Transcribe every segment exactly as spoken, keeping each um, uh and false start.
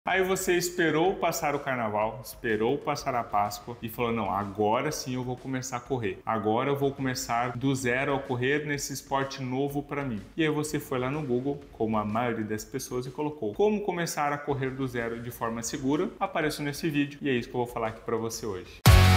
Aí você esperou passar o carnaval, esperou passar a Páscoa e falou, não, agora sim eu vou começar a correr. Agora eu vou começar do zero a correr nesse esporte novo para mim. E aí você foi lá no Google, como a maioria das pessoas, e colocou como começar a correr do zero de forma segura. Apareceu nesse vídeo e é isso que eu vou falar aqui para você hoje.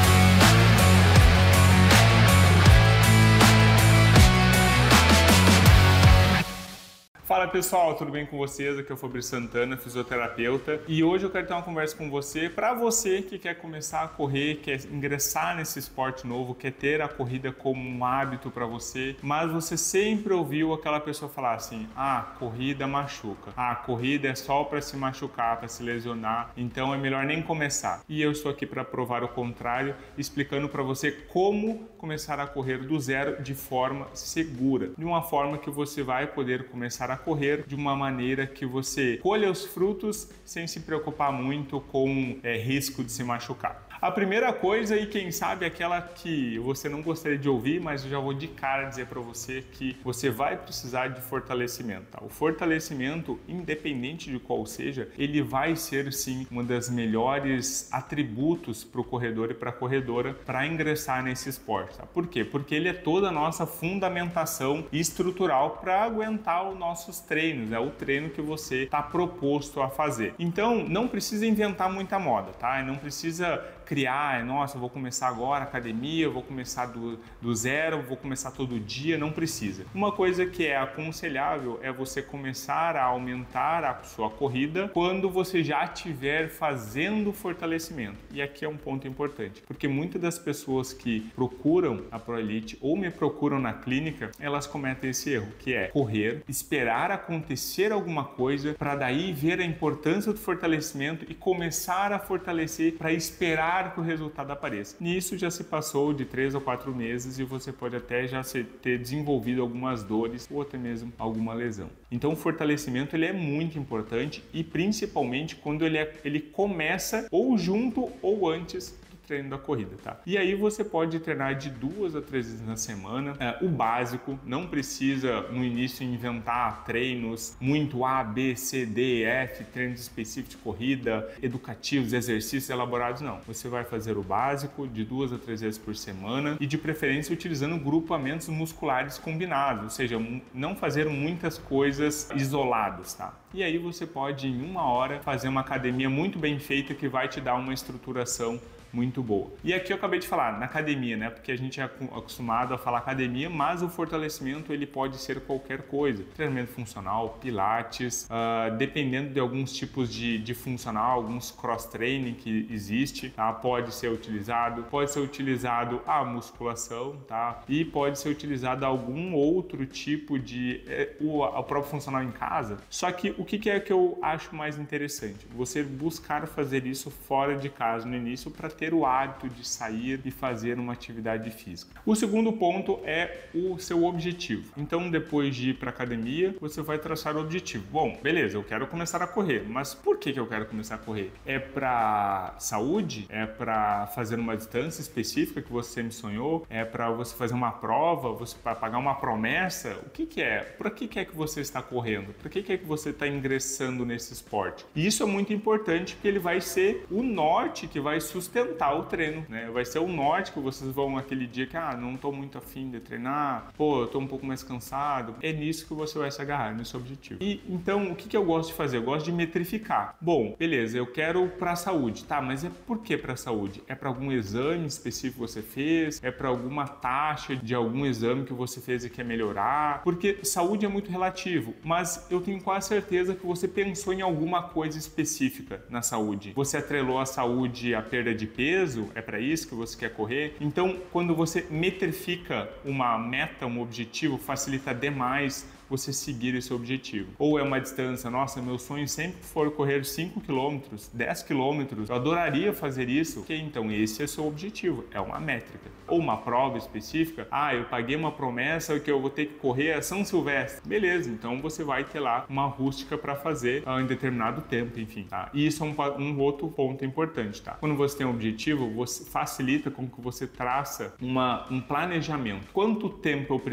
Fala pessoal, tudo bem com vocês? Aqui é o Fabrício Santana, fisioterapeuta, e hoje eu quero ter uma conversa com você para você que quer começar a correr, quer ingressar nesse esporte novo, quer ter a corrida como um hábito para você, mas você sempre ouviu aquela pessoa falar assim: ah, corrida machuca, ah, corrida é só para se machucar, para se lesionar, então é melhor nem começar. E eu estou aqui para provar o contrário, explicando para você como começar a correr do zero de forma segura, de uma forma que você vai poder começar a correr de uma maneira que você colha os frutos sem se preocupar muito com é, risco de se machucar. A primeira coisa, e quem sabe aquela que você não gostaria de ouvir, mas eu já vou de cara dizer para você que você vai precisar de fortalecimento. Tá? O fortalecimento, independente de qual seja, ele vai ser sim uma das melhores atributos para o corredor e para a corredora para ingressar nesse esporte. Tá? Por quê? Porque ele é toda a nossa fundamentação estrutural para aguentar os nossos treinos, é o treino que você está proposto a fazer. Então, não precisa inventar muita moda, tá? Não precisa criar, nossa, eu vou começar agora a academia, eu vou começar do, do zero, vou começar todo dia, não precisa. Uma coisa que é aconselhável é você começar a aumentar a sua corrida quando você já estiver fazendo fortalecimento. E aqui é um ponto importante, porque muitas das pessoas que procuram a Pro Elite ou me procuram na clínica, elas cometem esse erro, que é correr, esperar acontecer alguma coisa para daí ver a importância do fortalecimento e começar a fortalecer para esperar que o resultado apareça. Nisso já se passou de três ou quatro meses e você pode até já ter desenvolvido algumas dores ou até mesmo alguma lesão. Então o fortalecimento ele é muito importante e principalmente quando ele, é, ele começa ou junto ou antes treino da corrida, tá? E aí você pode treinar de duas a três vezes na semana, é, o básico, não precisa no início inventar treinos muito A, B, C, D, F, treinos específicos de corrida, educativos, exercícios elaborados, não. Você vai fazer o básico de duas a três vezes por semana e de preferência utilizando grupamentos musculares combinados, ou seja, não fazer muitas coisas isoladas, tá? E aí você pode em uma hora fazer uma academia muito bem feita que vai te dar uma estruturação muito boa. E aqui eu acabei de falar na academia, né? Porque a gente é acostumado a falar academia, mas o fortalecimento ele pode ser qualquer coisa. Treinamento funcional, pilates, uh, dependendo de alguns tipos de, de funcional, alguns cross-training que existe, tá? Pode ser utilizado, pode ser utilizado a musculação, tá? E pode ser utilizado algum outro tipo de é, o, o próprio funcional em casa. Só que o que, que é que eu acho mais interessante? Você buscar fazer isso fora de casa no início para ter o hábito de sair e fazer uma atividade física. O segundo ponto é o seu objetivo. Então, depois de ir para a academia, você vai traçar o objetivo. Bom, beleza, eu quero começar a correr, mas por que que eu quero começar a correr? É para saúde? É para fazer uma distância específica que você me sonhou? É para você fazer uma prova? Você para pagar uma promessa? O que que é? Para que que é que você está correndo? Para que que é que você está ingressando nesse esporte? E isso é muito importante porque ele vai ser o norte que vai sustentar o treino, né? Vai ser o norte que vocês vão aquele dia que, ah, não tô muito afim de treinar, pô, eu tô um pouco mais cansado. É nisso que você vai se agarrar, nesse objetivo. E então, o que que eu gosto de fazer? Eu gosto de metrificar. Bom, beleza, eu quero pra saúde, tá? Mas é por que pra saúde? É pra algum exame específico que você fez? É pra alguma taxa de algum exame que você fez e quer melhorar? Porque saúde é muito relativo, mas eu tenho quase certeza que você pensou em alguma coisa específica na saúde. Você atrelou a saúde à perda de peso, é para isso que você quer correr. Então, quando você metrifica uma meta, um objetivo, facilita demais você seguir esse objetivo. Ou é uma distância, nossa, meu sonho sempre for correr cinco quilômetros, dez quilômetros, eu adoraria fazer isso. Ok, então esse é o seu objetivo, é uma métrica. Ou uma prova específica, ah, eu paguei uma promessa que eu vou ter que correr a São Silvestre. Beleza, então você vai ter lá uma rústica para fazer uh, em determinado tempo, enfim, tá? E isso é um, um outro ponto importante, tá? Quando você tem um objetivo, você facilita com que você traça uma, um planejamento. Quanto tempo eu preciso?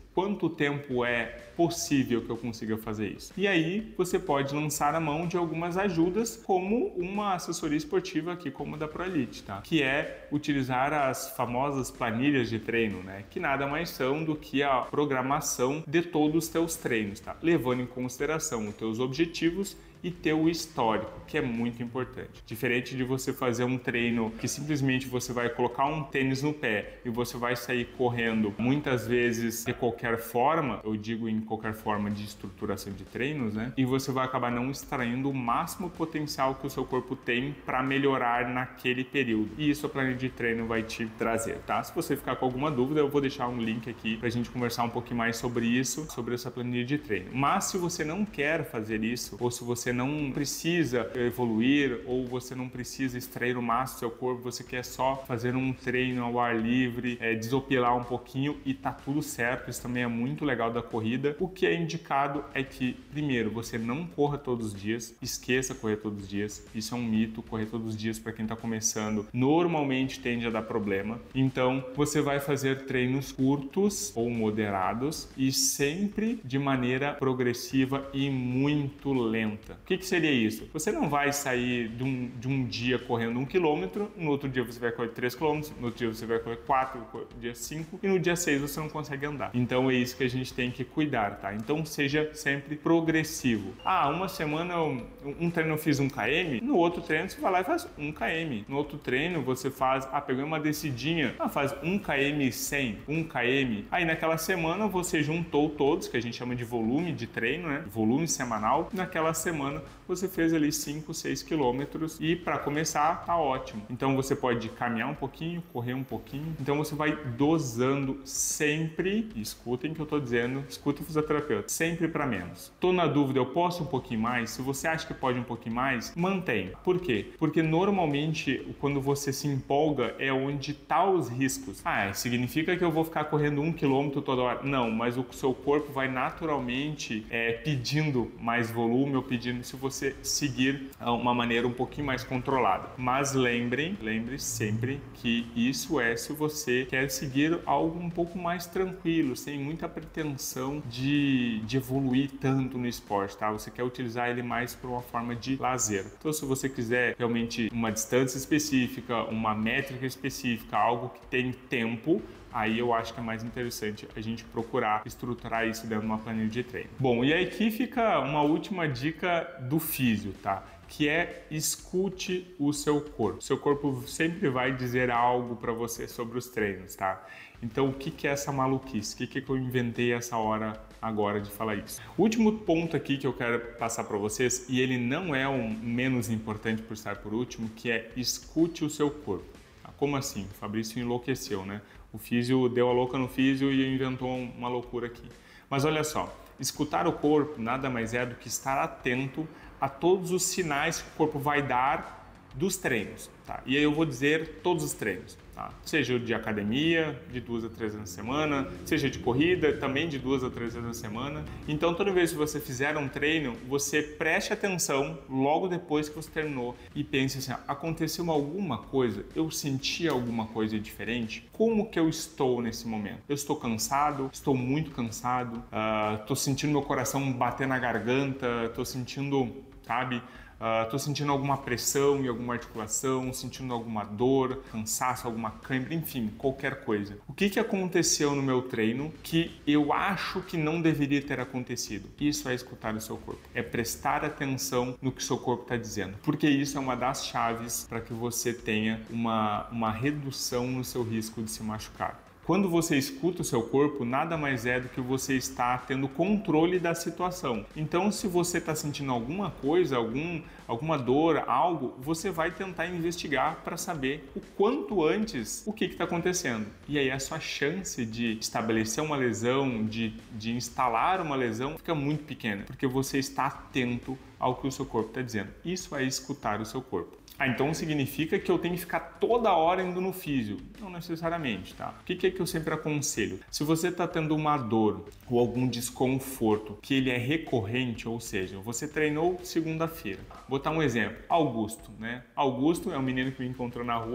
Quanto tempo é possível que eu consiga fazer isso? E aí você pode lançar a mão de algumas ajudas, como uma assessoria esportiva aqui, como a da ProElite, tá? Que é utilizar as famosas planilhas de treino, né? Que nada mais são do que a programação de todos os teus treinos, tá? Levando em consideração os teus objetivos e teu histórico, que é muito importante. Diferente de você fazer um treino que simplesmente você vai colocar um tênis no pé e você vai sair correndo muitas vezes de qualquer forma, eu digo em qualquer forma de estruturação de treinos, né? E você vai acabar não extraindo o máximo potencial que o seu corpo tem para melhorar naquele período. E isso a planilha de treino vai te trazer, tá? Se você ficar com alguma dúvida, eu vou deixar um link aqui pra gente conversar um pouquinho mais sobre isso, sobre essa planilha de treino. Mas se você não quer fazer isso, ou se você não precisa evoluir, ou você não precisa extrair o máximo do seu corpo, você quer só fazer um treino ao ar livre, é, desopilar um pouquinho e tá tudo certo, isso também é muito legal da corrida. O que é indicado é que, primeiro, você não corra todos os dias, esqueça correr todos os dias, isso é um mito, correr todos os dias para quem tá começando normalmente tende a dar problema, então você vai fazer treinos curtos ou moderados e sempre de maneira progressiva e muito lenta. O que, que seria isso? Você não vai sair de um, de um dia correndo um quilômetro, no outro dia você vai correr três quilômetros, no outro dia você vai correr quatro, no dia cinco e no dia seis você não consegue andar. Então é isso que a gente tem que cuidar, tá? Então seja sempre progressivo. Ah, uma semana, um treino eu fiz um quilômetro, no outro treino você vai lá e faz um quilômetro. No outro treino você faz, ah, pegou uma descidinha, ah, faz um quilômetro e cem, um quilômetro. Aí naquela semana você juntou todos, que a gente chama de volume de treino, né? Volume semanal. Naquela semana você fez ali cinco, seis quilômetros e para começar tá ótimo. Então você pode caminhar um pouquinho, correr um pouquinho. Então você vai dosando sempre, escutem o que eu tô dizendo, escuta o fisioterapeuta, sempre para menos. Tô na dúvida, eu posso um pouquinho mais? Se você acha que pode um pouquinho mais, mantém. Por quê? Porque normalmente quando você se empolga é onde tá os riscos. Ah, significa que eu vou ficar correndo um quilômetro toda hora? Não, mas o seu corpo vai naturalmente é, pedindo mais volume ou pedindo se você seguir uma maneira um pouquinho mais controlada. Mas lembrem, lembre sempre que isso é se você quer seguir algo um pouco mais tranquilo, sem muita pretensão de, de evoluir tanto no esporte, tá? Você quer utilizar ele mais por uma forma de lazer. Então, se você quiser realmente uma distância específica, uma métrica específica, algo que tem tempo, aí eu acho que é mais interessante a gente procurar estruturar isso dentro de uma planilha de treino. Bom, e aí aqui fica uma última dica do físio, tá? Que é escute o seu corpo. Seu corpo sempre vai dizer algo para você sobre os treinos, tá? Então, o que que é essa maluquice? O que que eu inventei essa hora agora de falar isso? O último ponto aqui que eu quero passar para vocês, e ele não é o menos importante por estar por último, que é escute o seu corpo. Como assim? O Fabrício enlouqueceu, né? O físio deu a louca no físio e inventou uma loucura aqui. Mas olha só, escutar o corpo nada mais é do que estar atento a todos os sinais que o corpo vai dar dos treinos, tá? E aí eu vou dizer todos os treinos, tá? Seja de academia, de duas a três vezes na semana, seja de corrida, também de duas a três vezes na semana. Então, toda vez que você fizer um treino, você preste atenção logo depois que você terminou e pense assim, aconteceu alguma coisa? Eu senti alguma coisa diferente? Como que eu estou nesse momento? Eu estou cansado? Estou muito cansado? Estou uh, sentindo meu coração bater na garganta? Estou sentindo, sabe... Estou uh, sentindo alguma pressão em alguma articulação, sentindo alguma dor, cansaço, alguma cãibra, enfim, qualquer coisa. O que, que aconteceu no meu treino que eu acho que não deveria ter acontecido? Isso é escutar o seu corpo. É prestar atenção no que o seu corpo está dizendo. Porque isso é uma das chaves para que você tenha uma, uma redução no seu risco de se machucar. Quando você escuta o seu corpo, nada mais é do que você está tendo controle da situação. Então, se você está sentindo alguma coisa, algum, alguma dor, algo, você vai tentar investigar para saber o quanto antes o que está acontecendo. E aí a sua chance de estabelecer uma lesão, de, de instalar uma lesão, fica muito pequena, porque você está atento ao que o seu corpo está dizendo. Isso é escutar o seu corpo. Ah, então significa que eu tenho que ficar toda hora indo no físio? Não necessariamente, tá? O que, que é que eu sempre aconselho? Se você está tendo uma dor ou algum desconforto que ele é recorrente, ou seja, você treinou segunda-feira. Vou botar um exemplo. Augusto, né? Augusto é um menino que me encontrou na rua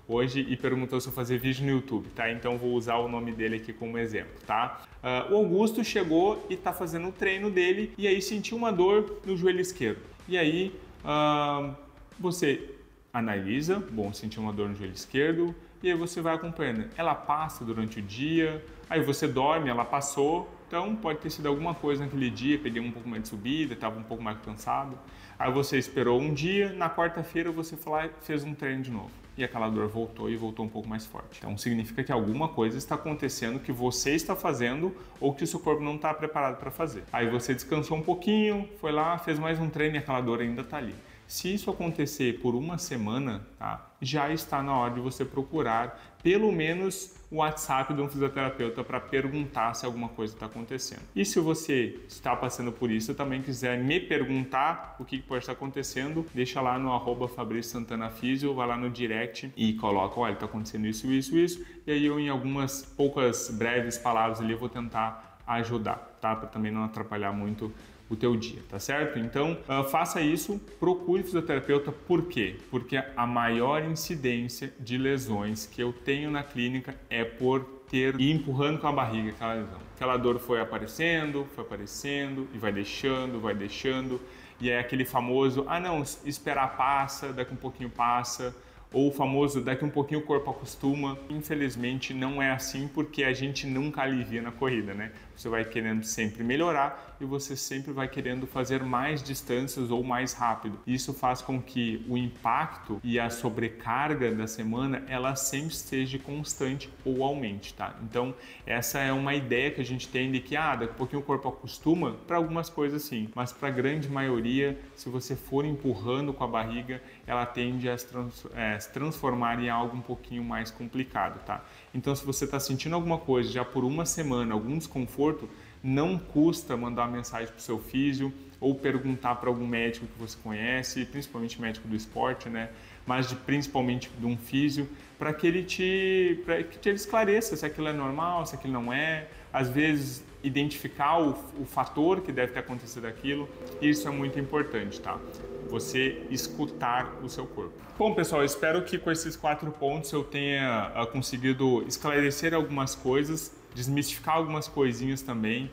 hoje e perguntou se eu fazia vídeo no YouTube, tá? Então vou usar o nome dele aqui como exemplo, tá? Uh, o Augusto chegou e tá fazendo o treino dele e aí sentiu uma dor no joelho esquerdo. E aí uh, você analisa, bom, sentiu uma dor no joelho esquerdo, e aí você vai acompanhando. Ela passa durante o dia, aí você dorme, ela passou, então pode ter sido alguma coisa naquele dia, peguei um pouco mais de subida, estava um pouco mais cansado. Aí você esperou um dia, na quarta-feira você foi lá e fez um treino de novo. E aquela dor voltou e voltou um pouco mais forte. Então significa que alguma coisa está acontecendo que você está fazendo ou que o seu corpo não está preparado para fazer. Aí você descansou um pouquinho, foi lá, fez mais um treino e aquela dor ainda está ali. Se isso acontecer por uma semana, tá, já está na hora de você procurar pelo menos o WhatsApp de um fisioterapeuta para perguntar se alguma coisa está acontecendo. E se você está passando por isso e também quiser me perguntar o que pode estar acontecendo, deixa lá no arroba Fabrício Santana Físio, vai lá no direct e coloca, olha, está acontecendo isso, isso, isso, e aí eu em algumas poucas breves palavras ali eu vou tentar ajudar, tá? Para também não atrapalhar muito o teu dia, tá certo? Então, uh, faça isso, procure fisioterapeuta. Por quê? Porque a maior incidência de lesões que eu tenho na clínica é por ter e empurrando com a barriga aquela lesão. Aquela dor foi aparecendo, foi aparecendo e vai deixando, vai deixando, e é aquele famoso, ah não, esperar passa, daqui um pouquinho passa, ou o famoso, daqui um pouquinho o corpo acostuma. Infelizmente não é assim porque a gente nunca alivia na corrida, né? Você vai querendo sempre melhorar e você sempre vai querendo fazer mais distâncias ou mais rápido. Isso faz com que o impacto e a sobrecarga da semana ela sempre esteja constante ou aumente, tá? Então essa é uma ideia que a gente tem de que ah, daqui um pouquinho o corpo acostuma, para algumas coisas sim, mas para a grande maioria, se você for empurrando com a barriga, ela tende a se, trans, é, se transformar em algo um pouquinho mais complicado, tá? Então se você está sentindo alguma coisa já por uma semana, algum desconforto, não custa mandar uma mensagem para o seu físio ou perguntar para algum médico que você conhece, principalmente médico do esporte, né? Mas de, principalmente de um físio, para que ele te, para que te esclareça se aquilo é normal, se aquilo não é. Às vezes identificar o, o fator que deve ter acontecido aquilo, isso é muito importante, tá? Você escutar o seu corpo. Bom, pessoal, espero que com esses quatro pontos eu tenha uh, conseguido esclarecer algumas coisas, desmistificar algumas coisinhas também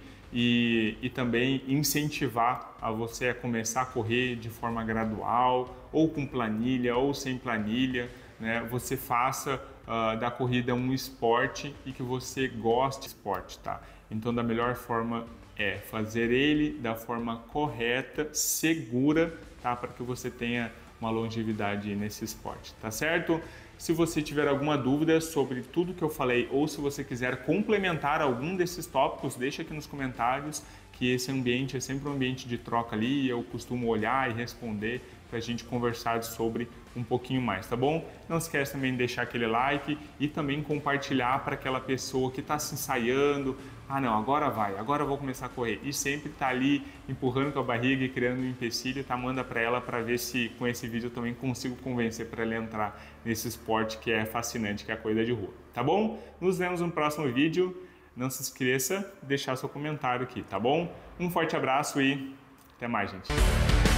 e, e também incentivar a você a começar a correr de forma gradual, ou com planilha, ou sem planilha, né? Você faça uh, da corrida um esporte e que você goste de esporte, tá? Então, da melhor forma é fazer ele da forma correta, segura, tá? Para que você tenha uma longevidade nesse esporte, tá certo? Se você tiver alguma dúvida sobre tudo que eu falei ou se você quiser complementar algum desses tópicos, deixa aqui nos comentários, que esse ambiente é sempre um ambiente de troca ali, eu costumo olhar e responder para a gente conversar sobre um pouquinho mais, tá bom? Não esquece também de deixar aquele like e também compartilhar para aquela pessoa que está se ensaiando, ah não, agora vai, agora eu vou começar a correr, e sempre tá ali empurrando com a barriga e criando um empecilho, tá? Manda para ela para ver se com esse vídeo eu também consigo convencer para ela entrar nesse esporte que é fascinante, que é a corrida de rua, tá bom? Nos vemos no próximo vídeo, não se esqueça de deixar seu comentário aqui, tá bom? Um forte abraço e até mais, gente!